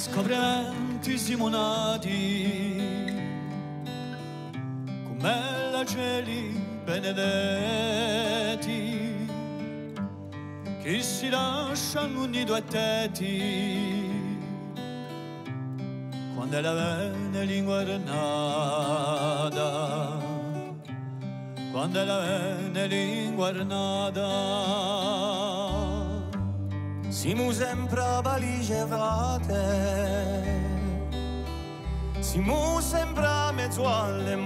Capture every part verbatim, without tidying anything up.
scoprenti simonati come la cieli benedetti che si lasciano un nido e tetti quando la vene l'inguarnata, quando la vene l'inguarnata. Siamo sempre valigevate, siamo sempre a mezzo alle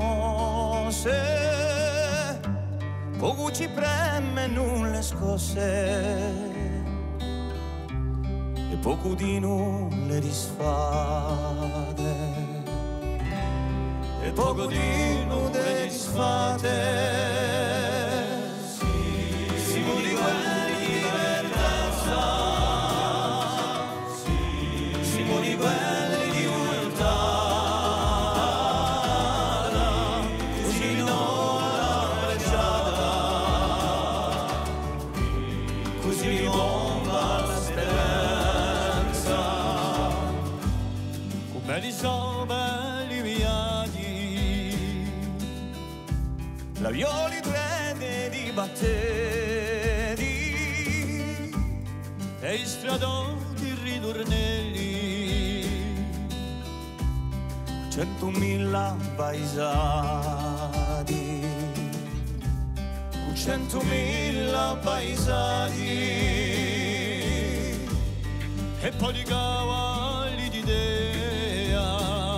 mosse, poco ci preme non le scosse e poco di non le disfate, e poco di non le disfate. Siamo di quelli di libertà, siamo di quelli di unità, così non la reggiata, così bomba la speranza, come di belli viaggi, la violi prende di batteri e i stradoni ritornelli, centomila paesati, centomila paesati e poi di cavalli d'idea,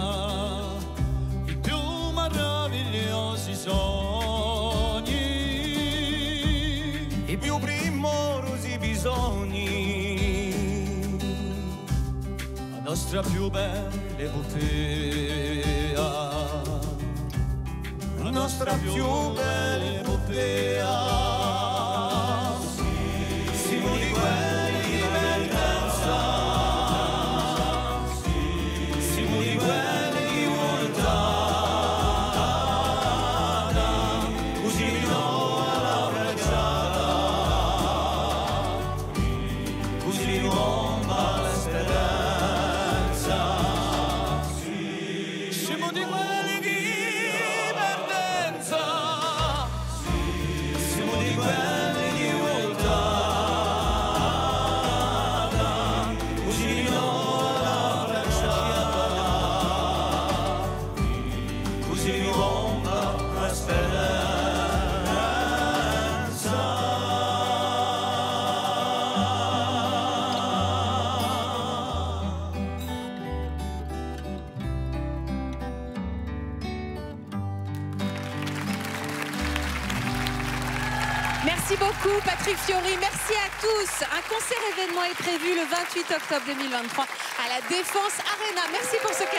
i più meravigliosi sogni, i più primorosi bisogni, la nostra più bella epopea, la nostra più bella epopea. Siamo di quelli di vertenza, siamo di quelli di unità, così no alla bracciata, così bomba la speranza. siamo di quelli di vertenza, Siamo di quelli di unità, così no alla bracciata, così bomba la speranza. Merci beaucoup Patrick Fiori, merci à tous. Un concert événement est prévu le vingt-huit octobre deux mille vingt-trois à la Défense Arena. Merci pour ce